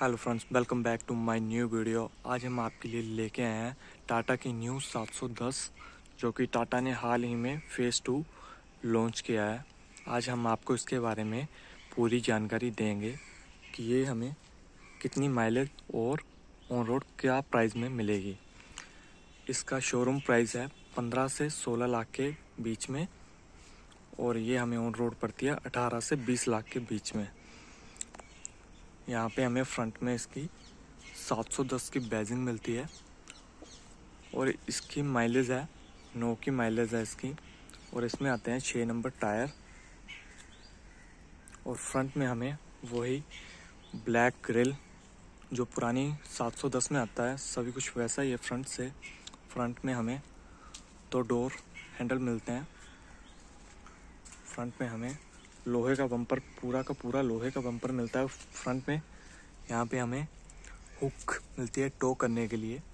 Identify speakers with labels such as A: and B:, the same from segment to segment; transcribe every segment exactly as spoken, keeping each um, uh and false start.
A: Hello friends, welcome back to my new video. आज हम आपके लिए लेके आए हैं टाटा की न्यू सात सौ दस, जो कि टाटा ने हाल ही में फेज़ टू लॉन्च किया है। आज हम आपको इसके बारे में पूरी जानकारी देंगे कि ये हमें कितनी माइलेज और ऑन रोड क्या प्राइस में मिलेगी। इसका शोरूम प्राइस है पंद्रह से सोलह लाख के बीच में और ये हमें ऑन रोड पड़ती है अठारह से बीस लाख के बीच में। यहाँ पे हमें फ्रंट में इसकी सात सौ दस की बैजिंग मिलती है और इसकी माइलेज है नौ की माइलेज है इसकी। और इसमें आते हैं छः नंबर टायर और फ्रंट में हमें वही ब्लैक ग्रिल जो पुरानी सात सौ दस में आता है, सभी कुछ वैसा ही है फ्रंट से। फ्रंट में हमें दो डोर हैंडल मिलते हैं। फ्रंट में हमें लोहे का बम्पर, पूरा का पूरा लोहे का बम्पर मिलता है फ्रंट में। यहाँ पे हमें हुक मिलती है टो करने के लिए।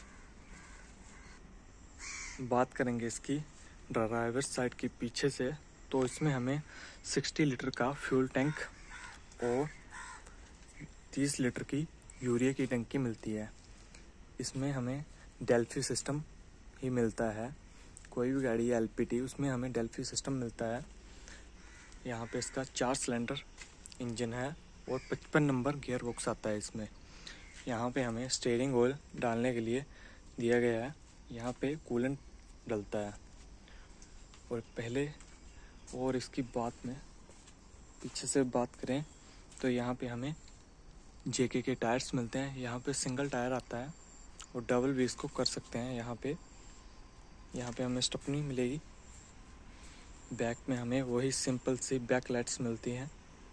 A: बात करेंगे इसकी ड्राइवर साइड की पीछे से, तो इसमें हमें साठ लीटर का फ्यूल टैंक और तीस लीटर की यूरिया की टंकी मिलती है। इसमें हमें डेल्फी सिस्टम ही मिलता है। कोई भी गाड़ी है एलपीटी, उसमें हमें डेल्फी सिस्टम मिलता है। यहाँ पे इसका चार सिलेंडर इंजन है और पचपन नंबर गियर बॉक्स आता है इसमें। यहाँ पे हमें स्टीयरिंग ऑयल डालने के लिए दिया गया है। यहाँ पे कूलेंट डलता है। और पहले और इसकी बात में पीछे से बात करें तो यहाँ पे हमें जेके के टायर्स मिलते हैं। यहाँ पे सिंगल टायर आता है और डबल भी इसको कर सकते हैं। यहाँ पे यहाँ पे हमें स्टेपनी मिलेगी। बैक में हमें वही सिंपल सी बैक लाइट्स मिलती हैं।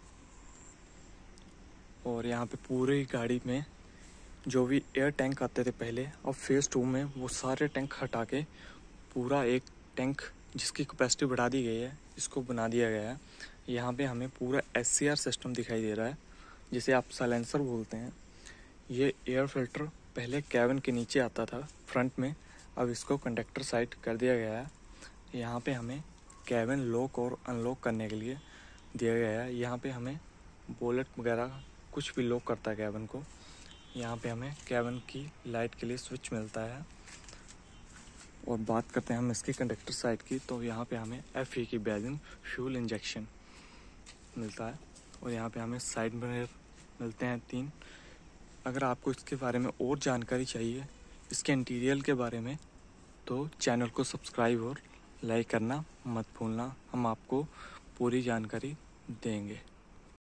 A: और यहाँ पे पूरी गाड़ी में जो भी एयर टैंक आते थे पहले, अब फेज़ टू में वो सारे टैंक हटा के पूरा एक टैंक जिसकी कैपेसिटी बढ़ा दी गई है, इसको बना दिया गया है। यहाँ पे हमें पूरा एस सी आर सिस्टम दिखाई दे रहा है, जिसे आप साइलेंसर बोलते हैं। ये एयर फिल्टर पहले कैबिन के नीचे आता था फ्रंट में, अब इसको कंडक्टर साइड कर दिया गया है। यहाँ पे हमें कैबिन लॉक और अनलॉक करने के लिए दिया गया है। यहाँ पे हमें बोलेट वगैरह कुछ भी लॉक करता है कैबिन को। यहाँ पे हमें कैबिन की लाइट के लिए स्विच मिलता है। और बात करते हैं हम इसकी कंडक्टर साइड की, तो यहाँ पे हमें एफ ई की बैजिंग फ्यूल इंजेक्शन मिलता है। और यहाँ पे हमें साइड मिरर मिलते हैं तीन। अगर आपको इसके बारे में और जानकारी चाहिए, इसके इंटीरियर के बारे में, तो चैनल को सब्सक्राइब और लाइक करना मत भूलना। हम आपको पूरी जानकारी देंगे।